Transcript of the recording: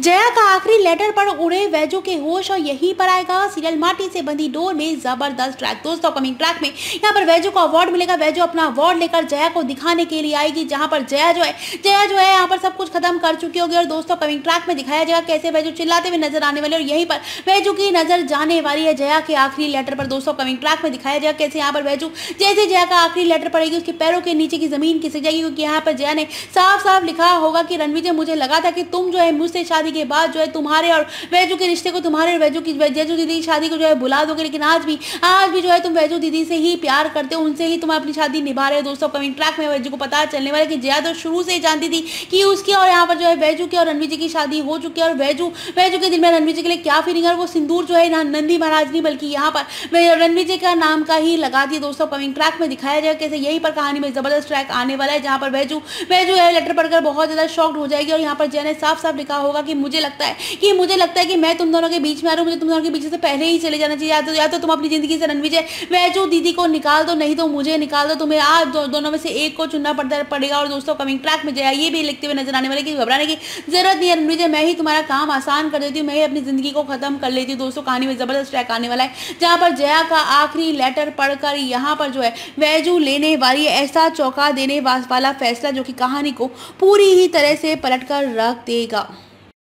जया का आखिरी लेटर पर उड़े वैजू के होश और यहीं पर आएगा सीरियल माटी से बंधी डोर में जबरदस्त ट्रैक। दोस्तों कमिंग ट्रैक में यहाँ पर वैजू को अवार्ड मिलेगा। वैजू अपना अवार्ड लेकर जया को दिखाने के लिए आएगी, जहां पर जया जो है यहाँ पर सब कुछ खत्म कर चुकी होगी। और दोस्तों कमिंग ट्रैक में दिखाया जाएगा कैसे वैजू चिल्लाते हुए नजर आने वाले और यहीं पर वैजू की नजर जाने वाली है जया के आखिरी लेटर पर। दोस्तों कमिंग ट्रैक में दिखाया जाएगा कैसे यहाँ पर वैजू जैसे जया का आखिरी लेटर पड़ेगी उसके पैरों के नीचे की जमीन खिसक जाएगी, क्योंकि यहाँ पर जया ने साफ साफ लिखा होगा कि रणविजय मुझे लगा था कि तुम जो है मुझसे शादी के बाद जो है तुम्हारे और वैजू के रिश्ते को, तुम्हारे और वैजू दीदी की शादी को जो है बुला दोगे, लेकिन आज भी जो है तुम वैजू दीदी से ही प्यार करते हो, उनसे ही तुम अपनी शादी निभा रहे हो। दोस्तों कमिंग ट्रैक में वैजू को पता चलने वाला है कि जया तो शुरू से ही जानती थी कि उसकी और यहाँ पर जो है वैजू की और रणविजय की शादी हो चुकी है और वैजू के दिल में रणविजय के लिए क्या फीलिंग है, वो सिंदूर जो है नंदी महाराज नहीं बल्कि यहाँ पर रणविजय का नाम का ही लगा दिया। दोस्तों कमिंग ट्रैक में दिखाया जाएगा कैसे यहीं पर कहानी में जबरदस्त ट्रैक आने वाला है, जहाँ पर वैजू लेटर पढ़कर बहुत ज्यादा शॉक्ड हो जाएगी और यहाँ पर जया ने साफ साफ लिखा होगा कि मुझे लगता है कि मैं तुम दोनों के बीच में आ रहा हूँ, मुझे तुम दोनों के बीच से पहले ही चले जाना चाहिए। या तो तुम अपनी जिंदगी से रणविजय वैजू दीदी को निकाल दो, नहीं तो मुझे निकाल दो। तुम्हें आज दोनों में से एक को चुनना पड़ेगा। और दोस्तों कमिंग ट्रैक में जया ये भी लिखते हुए नजर आने वाले कि घबराने की जरूरत नहीं है रणविजय, मैं ही तुम्हारा काम आसान कर देती हूँ, मैं ही अपनी जिंदगी को खत्म कर लेती हूँ। दोस्तों कहानी में जबरदस्त ट्रैक आने वाला है, जहाँ पर जया का आखिरी लेटर पढ़कर यहाँ पर जो है वैजू लेने वाली ऐसा चौंका देने वाला फैसला जो कि कहानी को पूरी ही तरह से पलट कर रख देगा।